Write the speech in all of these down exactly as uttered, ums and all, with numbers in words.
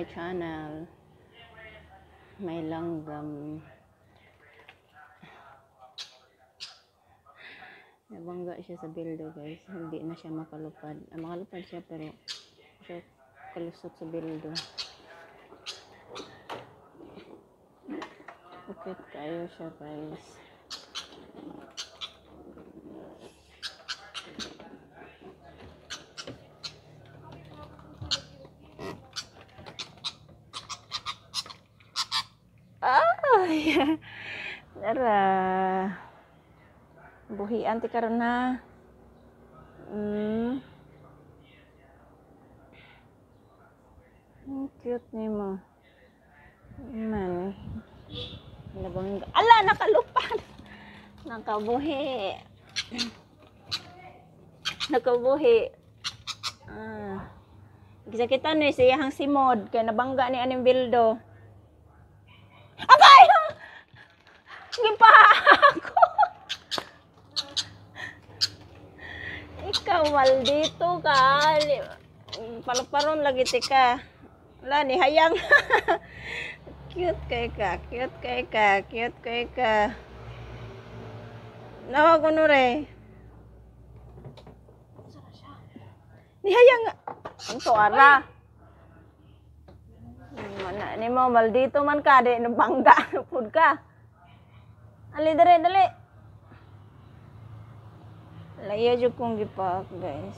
my channel. May langgam. Nabangga siya sa bildo, guys. Hindi na siya makalupad. Ah, makalupad siya pero siya kalusot sa bildo. Ukit kayo siya, guys. Ay! Tara. Buhian ti karon na. Mm. Ang cute ni mo. Man. Nabangga. Ala, nakalupad. Nakabuhi. Nakabuhi. Ah. Gisakitan ni siyang simod kay nabangga ni aning bildo. Agay! Gipa ako. Ikaw maldito ka. Paluparon lagi ti ka. Wala ni hayang. Cute kay ka, cute kay ka, cute kay ka. Nawa ko no re. Ni hayang. Ang suara. Mana ni mo maldito man ka di nabangga pud ka. Ali dere dali. Layo jud kong gipak, guys.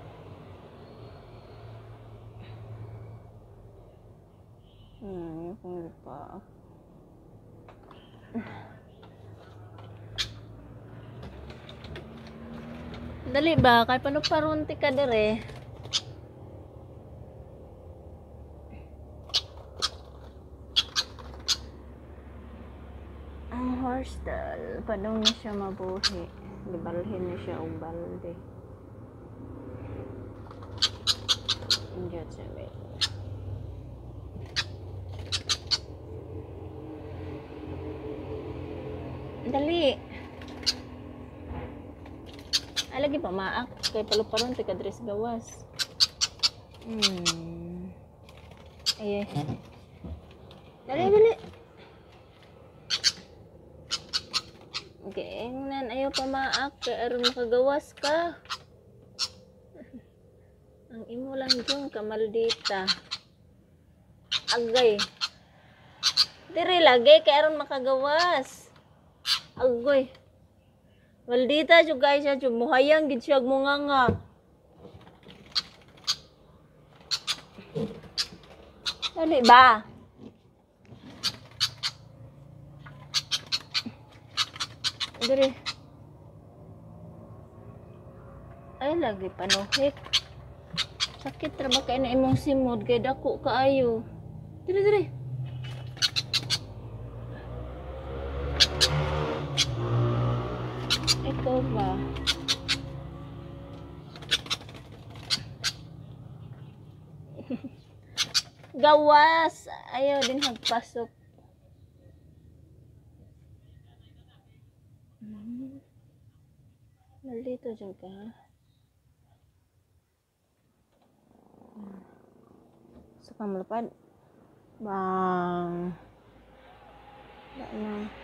Hmm, kong gipak. Dali ba kay panuparon ti ka dere. Ang horse doll, padong na siya mabuhi. Libalhin na siya og balde. Injot siya, wait. Dali. Ay, lagi pa maak. Kay paluparon, tika dress gawas. Hmm. Ay, dali, dali. Okay, nan ayaw pa maak. Kaya aron makagawas ka. Ang imo lang dyan, kamaldita. Agay. Diri lagi, kaya aron makagawas. Agoy. Maldita siya guys, siya muhayang gid siya munganga. Dali ba? Diri. Ay lagi panuhik. Sakit ra ba kay na imong simod kay dako kaayo. Diri diri. Ikaw ba? Gawas! Ayaw din magpasok. Hmm. Maldito dyan ka. Sa kamalapad. Bang. Wala na.